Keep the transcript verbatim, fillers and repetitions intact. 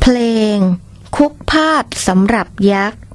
เพลงคุกพาดสำหรับยักษ์